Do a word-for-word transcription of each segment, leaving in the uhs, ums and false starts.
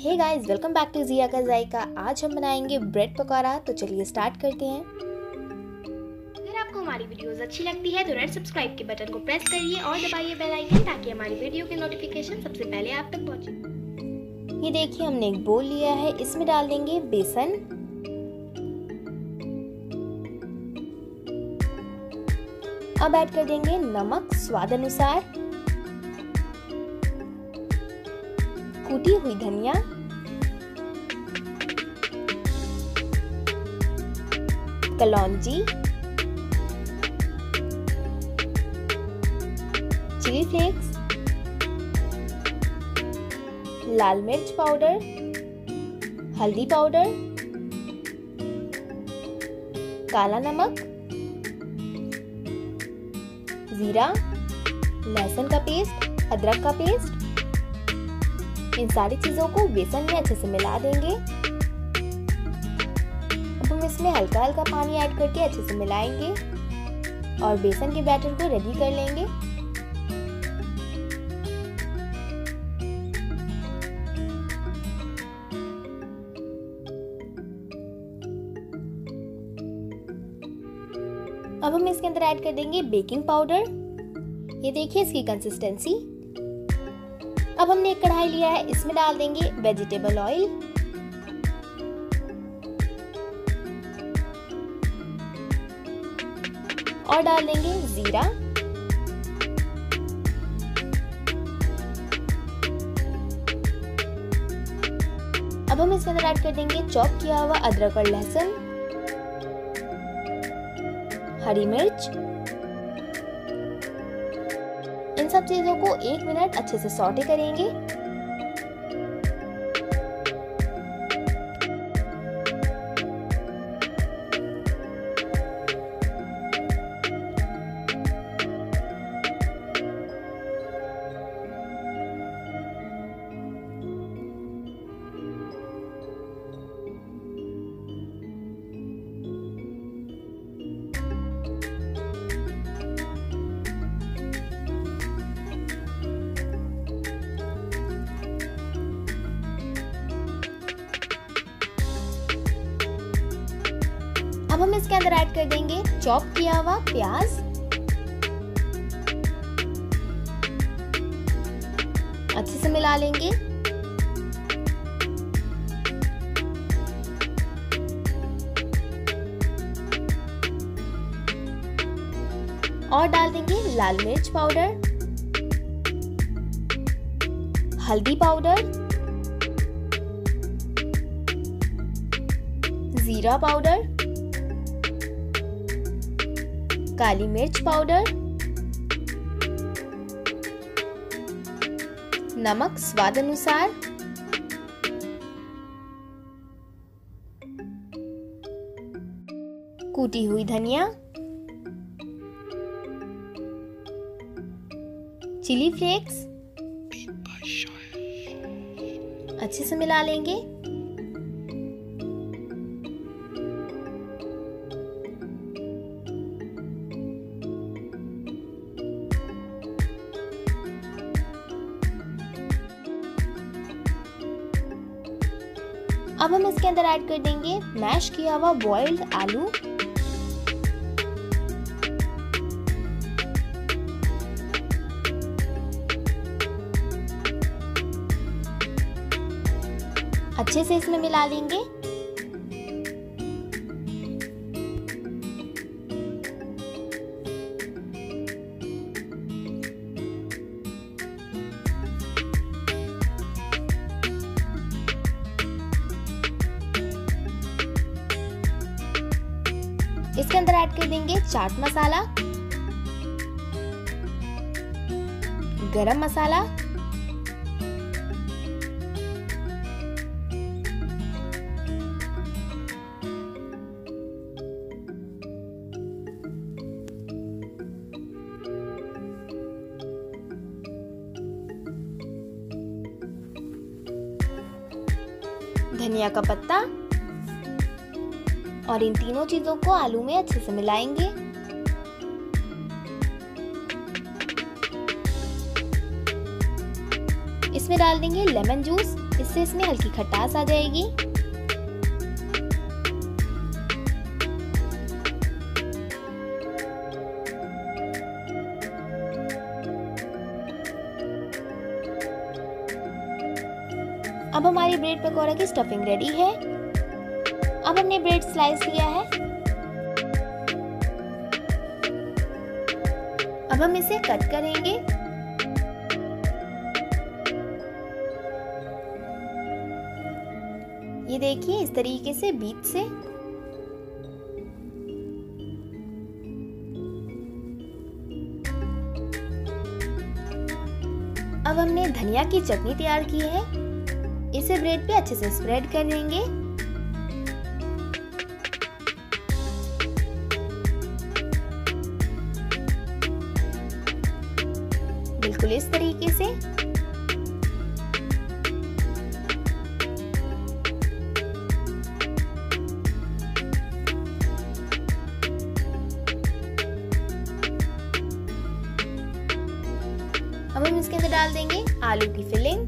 Hey guys, welcome back to Jiya ka Zayka. आज हम बनाएंगे ब्रेड पकौड़ा। तो चलिए स्टार्ट करते हैं। अगर आपको हमारी वीडियोस अच्छी लगती है तो रेड सब्सक्राइब के बटन को प्रेस करिए और दबाइए बेल आइकन ताकि हमारी वीडियो के नोटिफिकेशन सबसे पहले आप तक पहुंचे। ये देखिए, हमने एक बोल लिया है, इसमें डाल देंगे बेसन, अब ऐड कर देंगे नमक स्वाद अनुसार, कूटी हुई धनिया, कलौंजी, चिली फ्लेक्स, लाल मिर्च पाउडर, हल्दी पाउडर, काला नमक, जीरा, लहसुन का पेस्ट, अदरक का पेस्ट। इन सारी चीजों को बेसन में अच्छे से मिला देंगे। अब हम इसमें हल्का हल्का पानी ऐड करके अच्छे से मिलाएंगे और बेसन के बैटर को रेडी कर लेंगे। अब हम इसके अंदर ऐड कर देंगे बेकिंग पाउडर। ये देखिए इसकी कंसिस्टेंसी। अब हमने एक कढ़ाई लिया है, इसमें डाल देंगे वेजिटेबल ऑयल, और डाल देंगे जीरा, अब हम इसके अंदर ऐड कर देंगे चॉप किया हुआ अदरक और लहसुन, हरी मिर्च। इन सब चीजों को एक मिनट अच्छे से सौटे करेंगे। अब हम इसके अंदर ऐड कर देंगे चॉप किया हुआ प्याज, अच्छे से मिला लेंगे। और डाल देंगे लाल मिर्च पाउडर, हल्दी पाउडर, जीरा पाउडर, काली मिर्च पाउडर, नमक स्वाद अनुसार, कूटी हुई धनिया, चिली फ्लेक्स, अच्छे से मिला लेंगे। अब हम इसके अंदर ऐड कर देंगे मैश किया हुआ बॉइल्ड आलू, अच्छे से इसमें मिला लेंगे। इसके अंदर ऐड कर देंगे चाट मसाला, गरम मसाला, धनिया का पत्ता, और इन तीनों चीजों को आलू में अच्छे से मिलाएंगे। इसमें डाल देंगे लेमन जूस, इससे इसमें हल्की खटास आ जाएगी। अब हमारी ब्रेड पकौड़ा की स्टफिंग रेडी है। अब हमने ब्रेड स्लाइस लिया है। अब हम इसे कट करेंगे। ये देखिए इस तरीके से बीच से। अब हमने धनिया की चटनी तैयार की है, इसे ब्रेड पे अच्छे से स्प्रेड कर देंगे। बिल्कुल इस तरीके से। अब हम इसके अंदर डाल देंगे आलू की फिलिंग।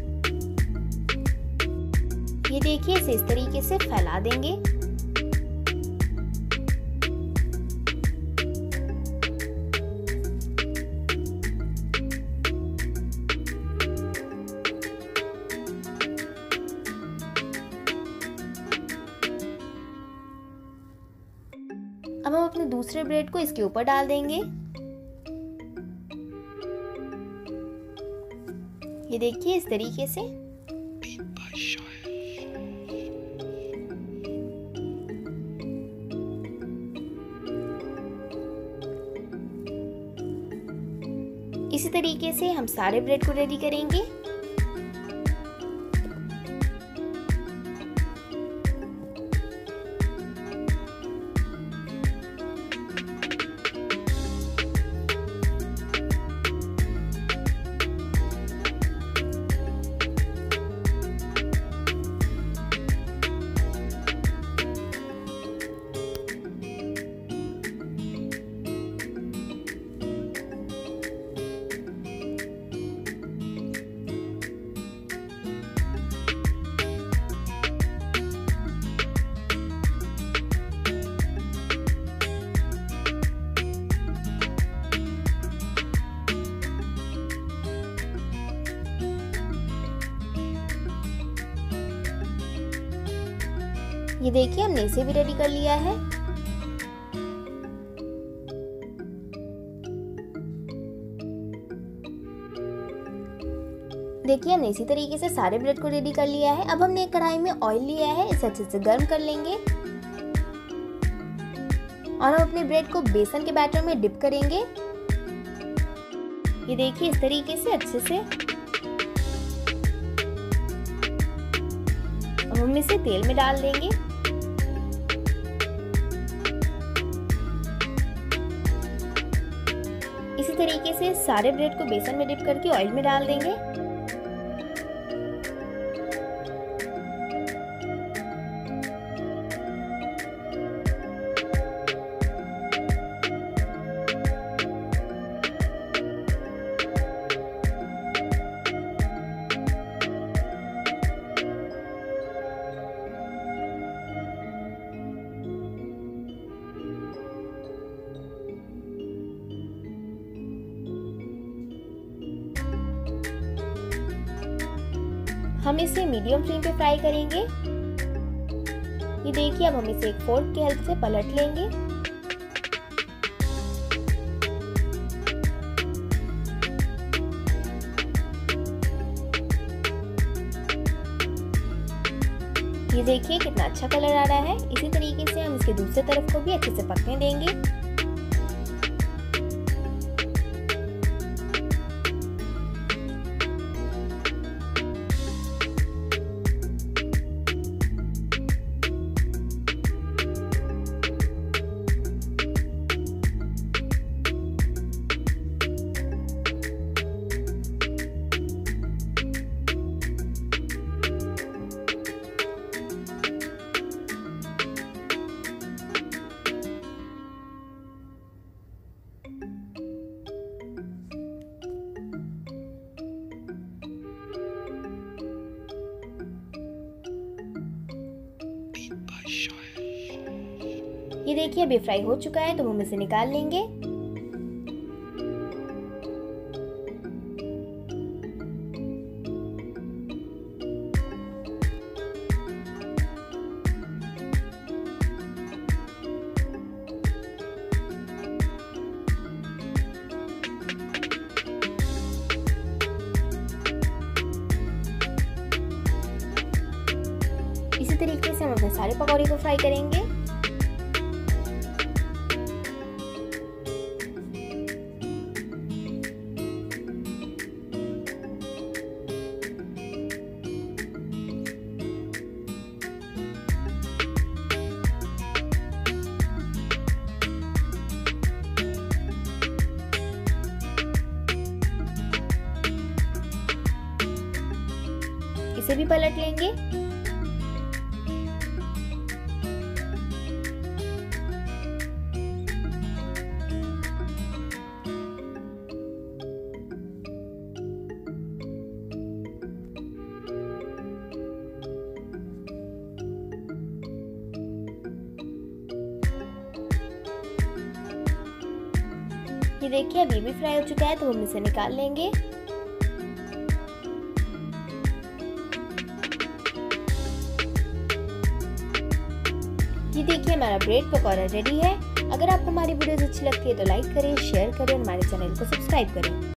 ये देखिए इसे इस तरीके से फैला देंगे। अब हम अपने दूसरे ब्रेड को इसके ऊपर डाल देंगे। ये देखिए इस तरीके से। इसी तरीके से हम सारे ब्रेड को रेडी करेंगे। ये देखिए हमने इसे भी रेडी कर लिया है। देखिए हमने इसी तरीके से सारे ब्रेड को रेडी कर लिया है। अब हमने एक कढ़ाई में ऑयल लिया है, इसे अच्छे से गर्म कर लेंगे और हम अपने ब्रेड को बेसन के बैटर में डिप करेंगे। ये देखिए इस तरीके से अच्छे से। अब हम इसे तेल में डाल देंगे। इसी तरीके से सारे ब्रेड को बेसन में डिप करके ऑयल में डाल देंगे। हम इसे मीडियम फ्लेम पे फ्राई करेंगे। ये देखिए अब हम इसे एक फोर्क की हेल्प से पलट लेंगे। ये देखिए कितना अच्छा कलर आ रहा है। इसी तरीके से हम इसके दूसरे तरफ को भी अच्छे से पकने देंगे। ये देखिए अभी फ्राई हो चुका है तो हम इसे निकाल लेंगे। इसी तरीके से हम अपने सारे पकौड़े को फ्राई करेंगे। इसे भी पलट लेंगे। ये देखिए अभी भी फ्राई हो चुका है तो हम इसे निकाल लेंगे। ये देखिए हमारा ब्रेड पकौड़ा रेडी है। अगर आपको हमारी वीडियोस अच्छी लगती है तो लाइक करें, शेयर करें और हमारे चैनल को सब्सक्राइब करें।